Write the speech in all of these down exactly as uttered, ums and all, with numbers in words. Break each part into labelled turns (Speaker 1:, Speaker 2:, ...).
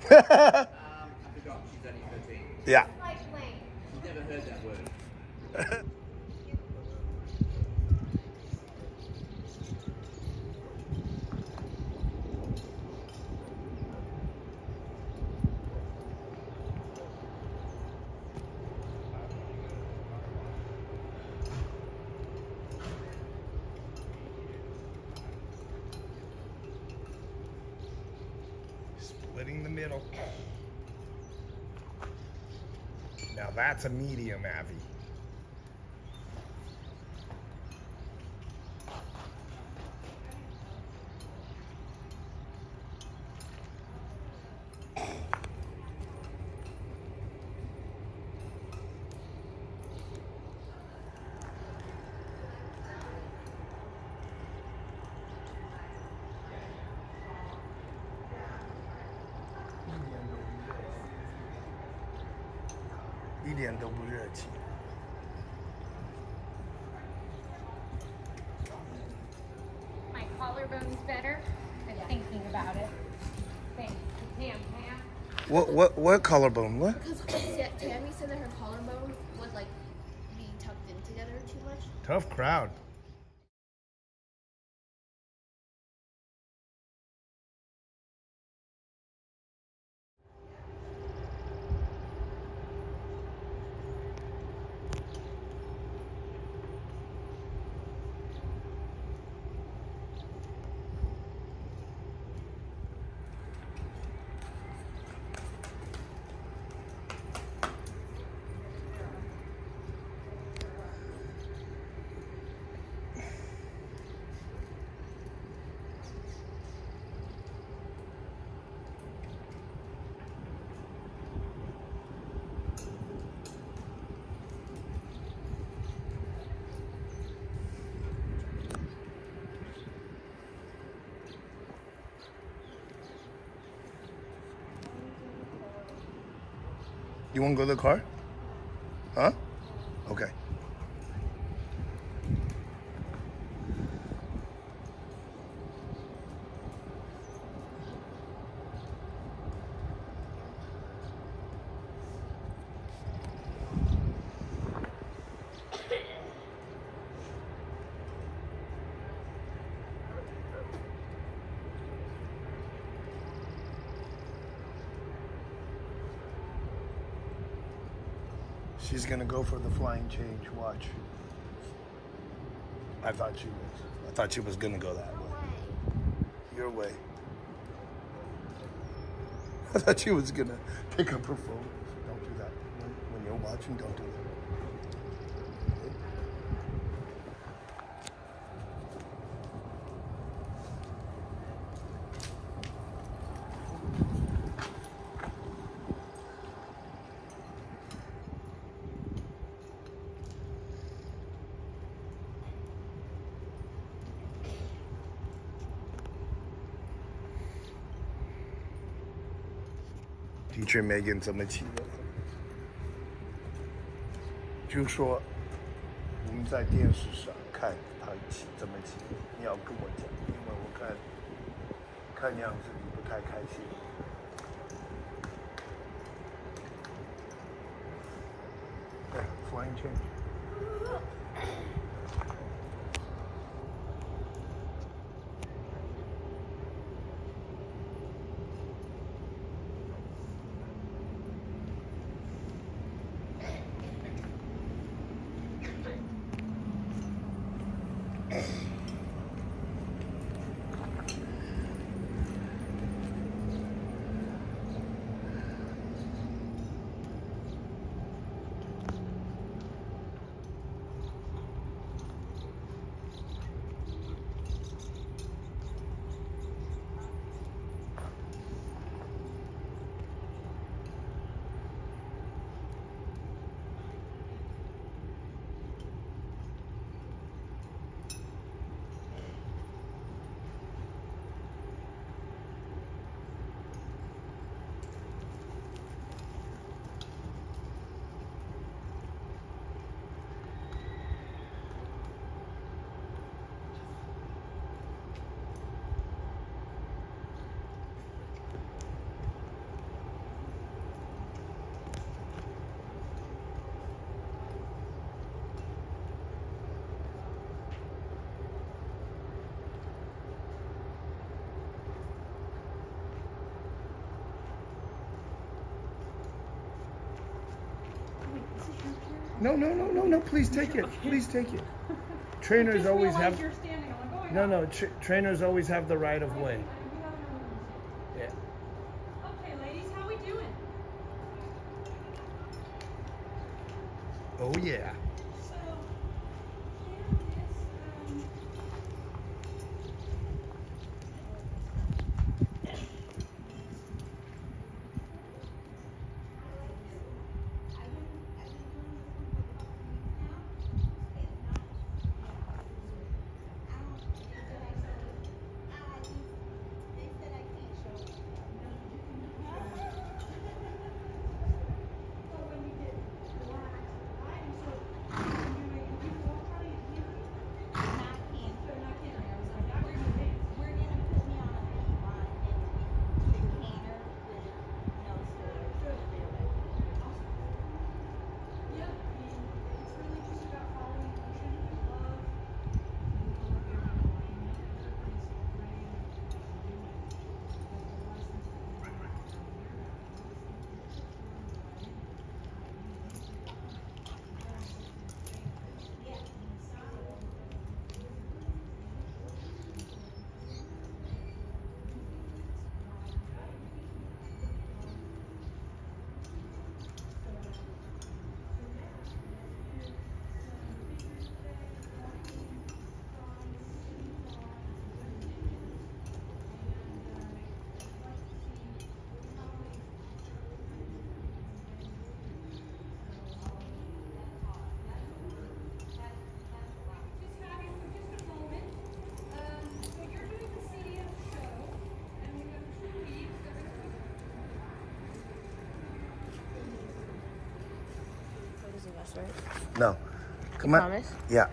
Speaker 1: um, I forgot. She's only thirteen.
Speaker 2: Yeah.
Speaker 1: She's never heard that word.
Speaker 2: Splitting the middle. Now that's a medium, Abby.一点都不热情。
Speaker 3: My collarbone's better. I'm thinking about it. Thanks to Tam Tam.
Speaker 2: What what what collarbone? What?
Speaker 4: Because Tammy said that her collarbone was like being tucked in together too much.
Speaker 2: Tough crowd. You want to go to the car? Huh? Okay. She's gonna go for the flying change. Watch. I thought she was. I thought she was gonna go that way. Your way. I thought she was gonna pick up her phone. Don't do that. When, when you're watching, don't do that. Teacher Megan 怎么骑的？就说我们在电视上看他骑怎么骑，你要跟我讲，因为我看看样子你不太开心。对 ，flying change。 No, no, no, no, no. Please take it. Please take it. Trainers
Speaker 5: Just
Speaker 2: always have.
Speaker 5: You're standing. I'm like, oh,
Speaker 2: No, no. Tra trainers always have the right of way. Yeah.
Speaker 5: Okay, ladies, how we doing?
Speaker 2: Oh yeah.
Speaker 5: So, here is, um,
Speaker 4: Right?
Speaker 2: No. Come
Speaker 4: You
Speaker 2: on.
Speaker 4: promise?
Speaker 2: Yeah.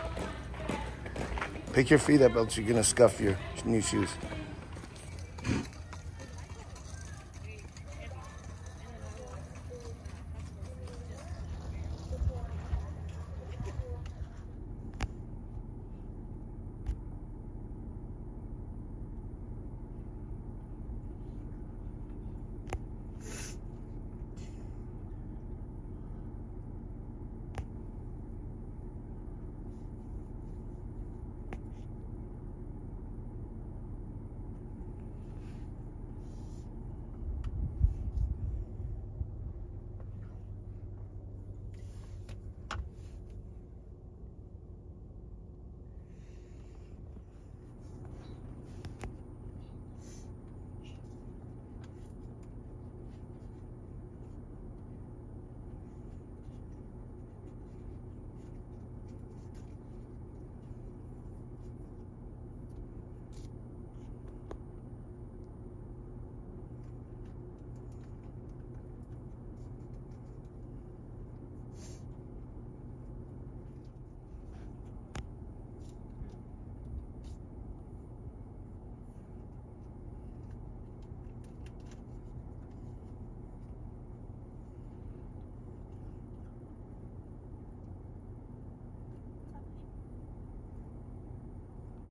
Speaker 2: Pick your feet up, else you're gonna scuff your new shoes.